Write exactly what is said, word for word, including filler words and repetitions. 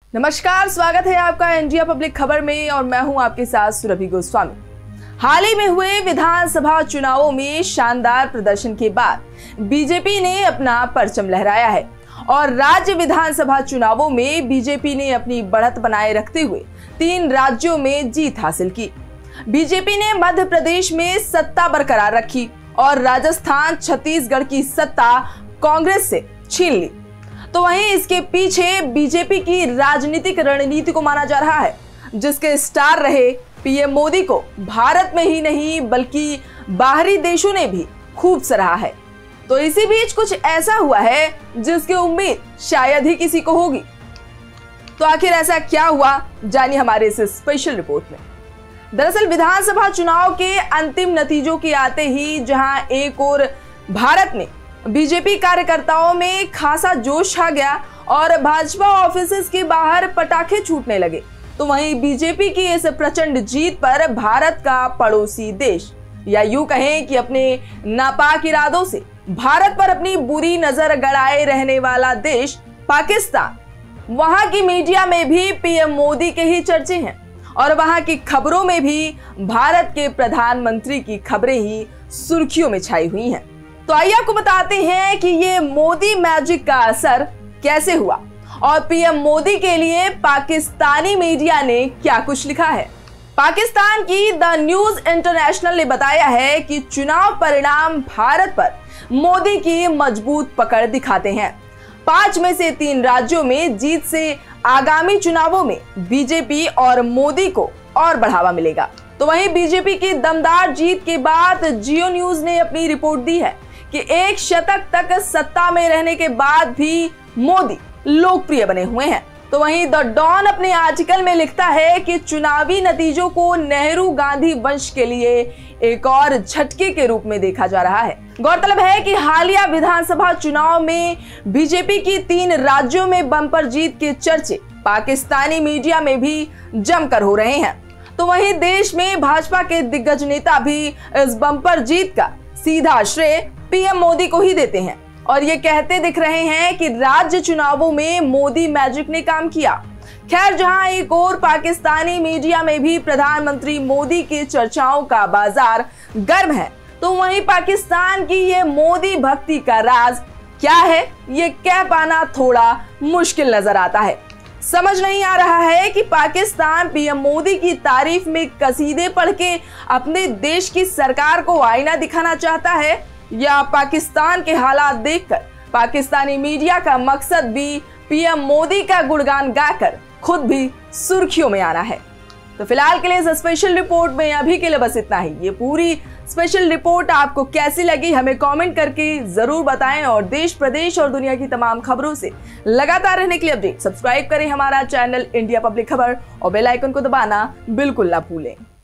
नमस्कार, स्वागत है आपका इंडिया पब्लिक खबर में और मैं हूं आपके साथ सुरभि गोस्वामी। हाल ही में हुए विधानसभा चुनावों में शानदार प्रदर्शन के बाद बीजेपी ने अपना परचम लहराया है और राज्य विधानसभा चुनावों में बीजेपी ने अपनी बढ़त बनाए रखते हुए तीन राज्यों में जीत हासिल की। बीजेपी ने मध्य प्रदेश में सत्ता बरकरार रखी और राजस्थान, छत्तीसगढ़ की सत्ता कांग्रेस से छीन ली। तो वहीं इसके पीछे बीजेपी की राजनीतिक रणनीति को माना जा रहा है, जिसके स्टार रहे पीएम मोदी को भारत में ही नहीं बल्कि बाहरी देशों ने भी खूब सराहा है। तो इसी बीच कुछ ऐसा हुआ है जिसकी उम्मीद शायद ही किसी को होगी। तो आखिर ऐसा क्या हुआ, जानिए हमारे इस स्पेशल रिपोर्ट में। दरअसल विधानसभा चुनाव के अंतिम नतीजों के आते ही जहां एक ओर भारत में बीजेपी कार्यकर्ताओं में खासा जोश छा गया और भाजपा ऑफिसेज के बाहर पटाखे छूटने लगे, तो वहीं बीजेपी की इस प्रचंड जीत पर भारत का पड़ोसी देश, या यूं कहें कि अपने नापाक इरादों से भारत पर अपनी बुरी नजर गड़ाए रहने वाला देश पाकिस्तान, वहां की मीडिया में भी पीएम मोदी के ही चर्चे हैं और वहां की खबरों में भी भारत के प्रधानमंत्री की खबरें ही सुर्खियों में छाई हुई हैं। तो आइए आपको बताते हैं कि ये मोदी मैजिक का असर कैसे हुआ और पीएम मोदी के लिए पाकिस्तानी मीडिया ने क्या कुछ लिखा है। पाकिस्तान की द न्यूज इंटरनेशनल ने बताया है कि चुनाव परिणाम भारत पर मोदी की मजबूत पकड़ दिखाते हैं। पांच में से तीन राज्यों में जीत से आगामी चुनावों में बीजेपी और मोदी को और बढ़ावा मिलेगा। तो वहीं बीजेपी की दमदार जीत के बाद जियो न्यूज ने अपनी रिपोर्ट दी है कि एक शतक तक सत्ता में रहने के बाद भी मोदी लोकप्रिय बने हुए हैं। तो वहीं द डॉन अपने आर्टिकल में लिखता है कि चुनावी नतीजों को नेहरू गांधी वंश के लिए एक और झटके के रूप में देखा जा रहा है। गौरतलब है कि हालिया विधानसभा चुनाव में बीजेपी की तीन राज्यों में बम्पर जीत के चर्चे पाकिस्तानी मीडिया में भी जमकर हो रहे हैं। तो वहीं देश में भाजपा के दिग्गज नेता भी इस बम्पर जीत का सीधा श्रेय पीएम मोदी को ही देते हैं और ये कहते दिख रहे हैं कि राज्य चुनावों में मोदी मैजिक ने काम किया। खैर, जहां एक और पाकिस्तानी मीडिया में भी प्रधानमंत्री मोदी की चर्चाओं का बाजार गर्म है, तो वहीं पाकिस्तान की ये मोदी भक्ति का राज क्या है, ये कह पाना थोड़ा मुश्किल नजर आता है। समझ नहीं आ रहा है कि पाकिस्तान पीएम मोदी की तारीफ में कसीदे पढ़ के अपने देश की सरकार को आईना दिखाना चाहता है या पाकिस्तान के हालात देखकर पाकिस्तानी मीडिया का मकसद भी पीएम मोदी का गुणगान गाकर खुद भी सुर्खियों में आना है। तो फिलहाल के लिए इस स्पेशल रिपोर्ट में अभी के लिए बस इतना ही। ये पूरी स्पेशल रिपोर्ट आपको कैसी लगी हमें कमेंट करके जरूर बताएं और देश, प्रदेश और दुनिया की तमाम खबरों से लगातार रहने के लिए अपडेट सब्सक्राइब करें हमारा चैनल इंडिया पब्लिक खबर और बेल आइकन को दबाना बिल्कुल ना भूलें।